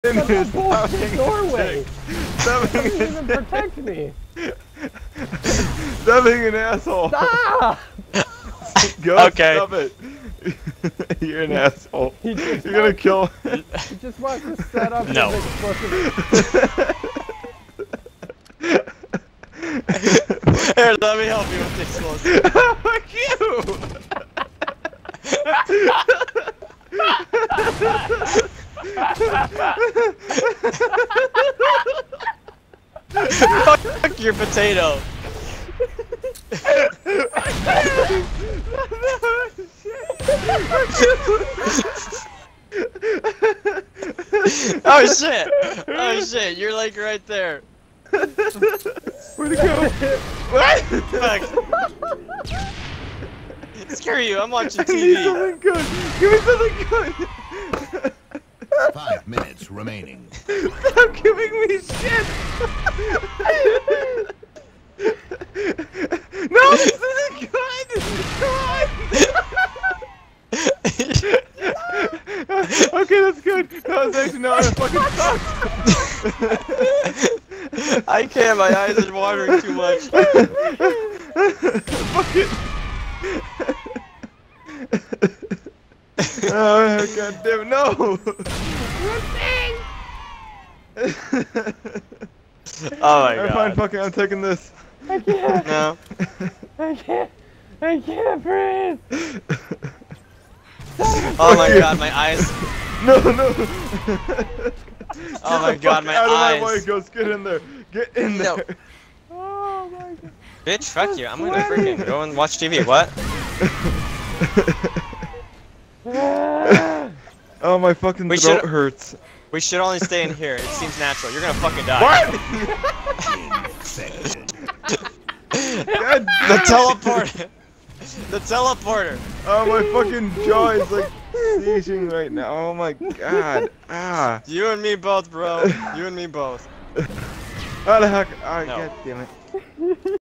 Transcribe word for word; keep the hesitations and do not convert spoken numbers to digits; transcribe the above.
That's a Stop bullshit being doorway. Stop It being doesn't a even dick. protect me. Stop being an asshole. Stop! Go, Okay. stop it. You're an asshole. He just You're gonna wants- kill. He just wants to set up No. his explosive. Here, let me help you with the explosive. Fuck you! Fuck your potato. Oh shit! Oh shit! You're like right there. Where'd it go? What? Fuck. Screw you! I'm watching I T need V. something good. Give me something good. Five minutes remaining. Stop giving me shit. No, this isn't good. Come on. Okay, that's good. No, it's actually not. It fucking sucks. I can't. My eyes are watering too much. Fuck it. Oh, god damn it, no! Oh my Alright, fine, god. fuck it, I'm taking this. I can't. No. I can't. I can't breathe. Oh my god, my eyes. No, no! Oh my Get the god, fuck my out eyes. of my way, Ghost, get in there. Get in No. there. Oh my god. Bitch, fuck you. I'm gonna freaking go and watch T V. What? Oh, my fucking We throat should- hurts. We should only stay in here. It seems natural. You're gonna fucking die. What? Infected. God The damn it. teleporter. The teleporter. Oh, my fucking jaw is like seizing right now. Oh my god. Ah. You and me both, bro. You and me both. How the heck? Ah, No. god damn it.